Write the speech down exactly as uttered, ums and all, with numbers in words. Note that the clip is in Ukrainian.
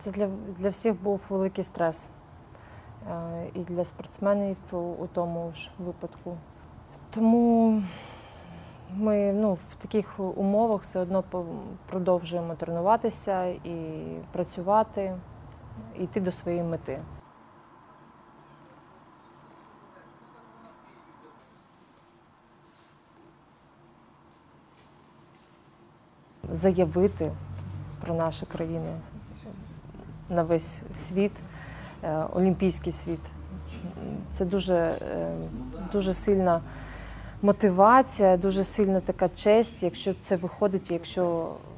Це для, для всіх був великий стрес. І для спортсменів у тому ж випадку. Тому ми ну, в таких умовах все одно продовжуємо тренуватися і працювати, і йти до своєї мети. Заявити про нашу країну на весь світ, олімпійський світ. Це дуже, дуже сильна мотивація, дуже сильна така честь, якщо це виходить, якщо